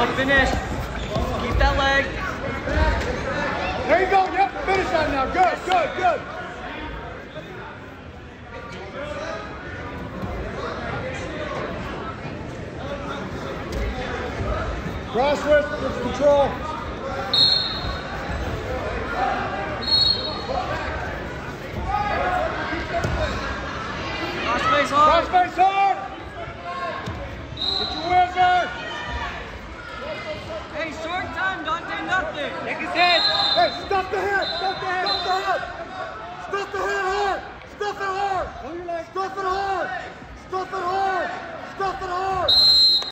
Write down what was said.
go, finish. Keep that leg. There you go, yep, finish that now. Good, good, good. Cross wrist, control. Cross face hard. Cross face hard.